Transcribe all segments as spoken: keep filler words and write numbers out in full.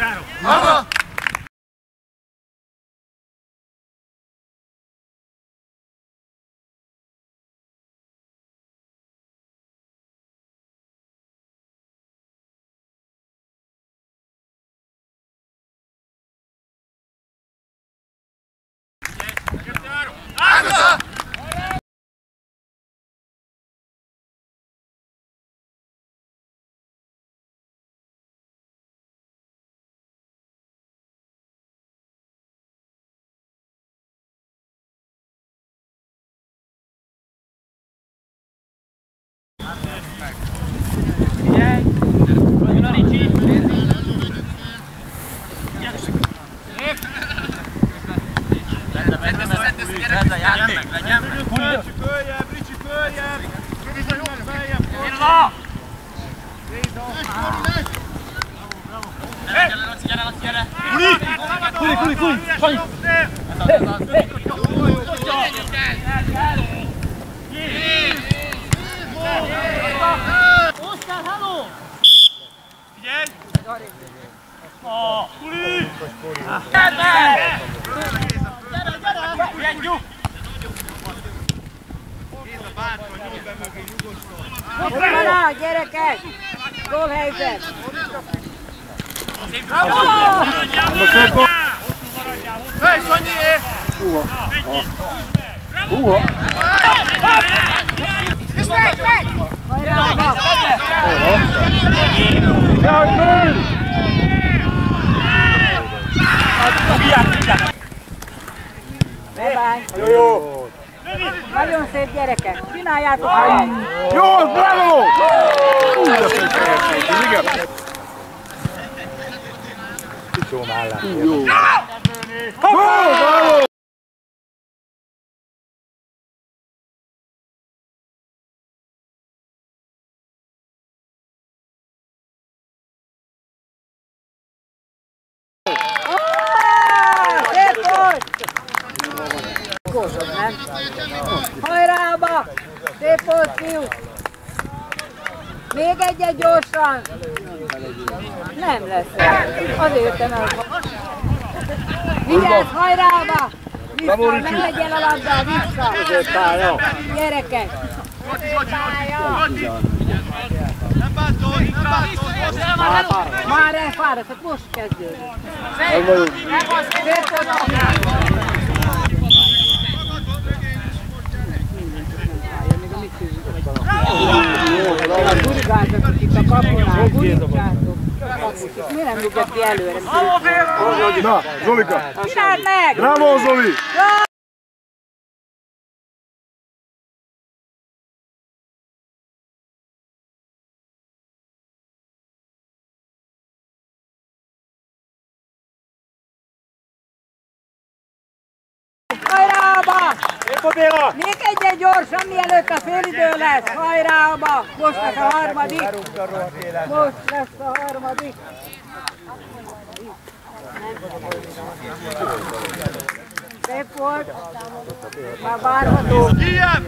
Aha! Ágata! Figyelj! Jön a Ricsi! Benne, benne, benne, játék, legyen meg! Ricsi följebb, Ricsi följebb! Géza jobb feljebb! Géza! Géza! Gyere, Laci, gyere! Kuli! Kuli, kuli, kuli! Sanyi! Oszkár, halló! Figyelj! Kuli! Gyere, gyere! Gyere! Géza bátor, nyomd be mögé, nyugodtan! Hoppá rá, gyerekek! Gólhelyzet! Hely, Sanyi! Húha! Hajrába! Bye-bye! Jó, jó! Nagyon szép gyerekek! Csináljátok meg! Jó, bravo! Igen! Kicsó mellett. Jó! Bravo! Szép volt! Gózsod, nem? Hajrába! Szép volt, fiúk! Még egyet gyorsan! Nem lesz. Azért jöttem el. Vigyázz, hajrába! Vissza, ne legyél a labda, vissza! Gyerekek! Nem bántod, nem bántod! Már elfáradt, most kezdődik. Meg vagyunk. Szép volt! Gurigázzatok itt a kapunál, gurigázzatok. Miért nem rúgják ki előre? Na, Zolika! Csináld meg! Bravo, Zoli! Hajrába! Épodéra! Még egyet gyorsan, mielőtt a félidő lesz! Hajrába! Most lesz a harmadik! Most lesz a harmadik! Szép volt! Már várható! Kijebb!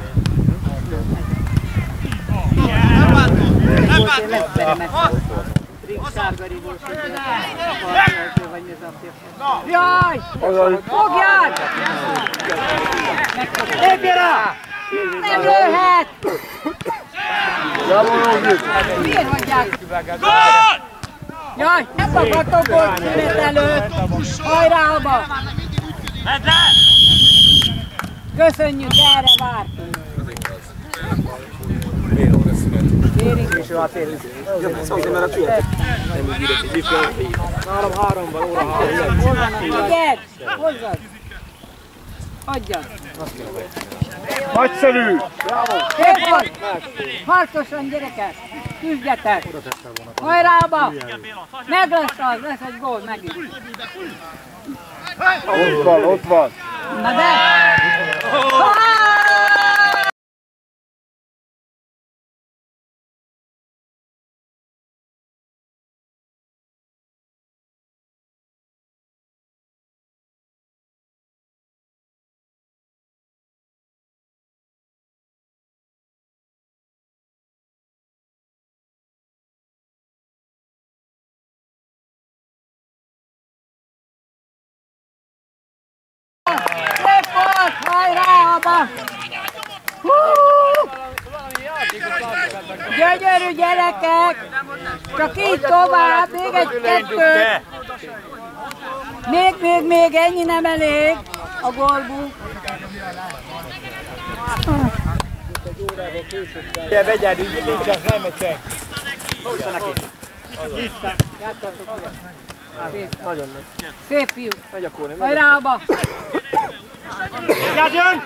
Nem bántod! Nem Volt, én bántod! lesz sárgarigós, vagy mi ez a jaj! Fogjál! Lépj rá! Nem lőhet! Bravo, Józsi! Miért hagyják? Gól! Jaj, nem akartok gólt szünet előtt! Hajrába! Medre! Köszönjük, erre vártunk! Kérünk! És ő átérünk. Szóval, mert a fiatal. Nem úgy írok, hogy ifjál. Nálam háromban, óra három. Hol van a figyeld? Hozzad! Adjad! Nagyszerű! Bravo! Szép volt! Harcosan, gyerekek! Küzdjetek! Hajrába! Meg lesz az, lesz egy gól megint! Ott van, ott van! Na de! hajrá, Aba! Hú! Gyönyörű gyerekek! Csak így tovább, még egy-kettő. Még, még, még, ennyi nem elég a gólbuk. Ugye vegyed, így nincs, az nem megy senki. Húzza neki. Nagyon nagy. Szép fiú. Megy a kórni. Hajrá, Aba! Vigyázz, jön!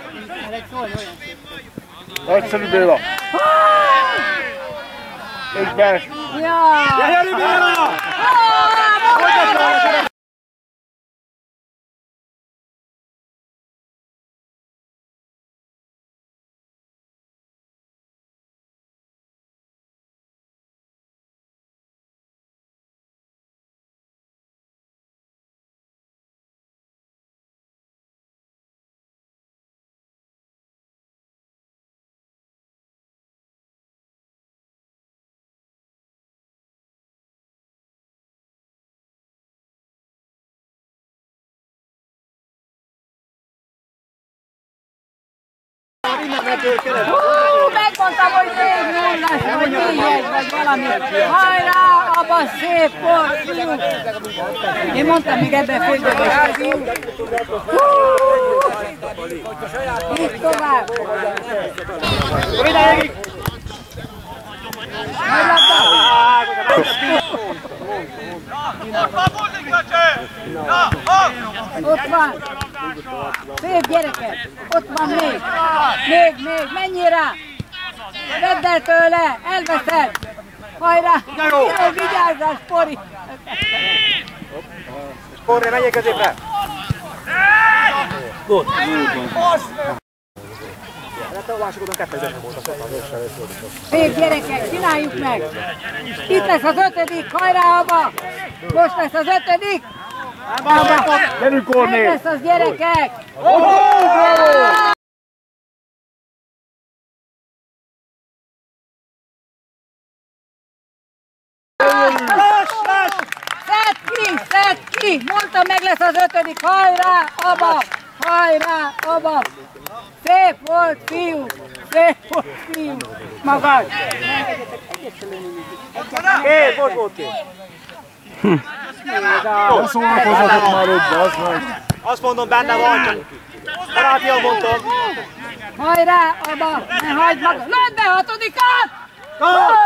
Egyszerű Béla. És bes. Jaj! Gyerünk Béla! Hú, megmondtam, hogy négy nullás, vagy négyes, vagy valami. Hajrá, Aba, szép volt, fiú. Én mondtam, még ebben félgőbös a fiú. Hú! Így tovább. Nagy labda. Ott van. Szép gyerekek. Ott van még. Még, még. Menjél rá. Vedd el tőle. Elveszed. Hajrá. Jó, vigyázzál, Spori. Sporre, menjél középre. Gót. Szép gyerekek, csináljuk meg! Itt lesz az ötödik, hajrá, Aba! Most lesz az ötödik! Aba! Gyerünk, Kornél! Meg lesz az gyerekek! Szedd ki, szedd ki! Mondtam, meg lesz az ötödik, hajrá, Aba! Hajrá, Aba! Szép volt, fiú! Szép volt, fiú! Magad! Két, most volt két. Nem szórakozatok már ott, az meg. Azt mondom, benne van, csak barátian mondtam. Hajrá, Aba! Ne hagyd magad! Lőd be hatodikát!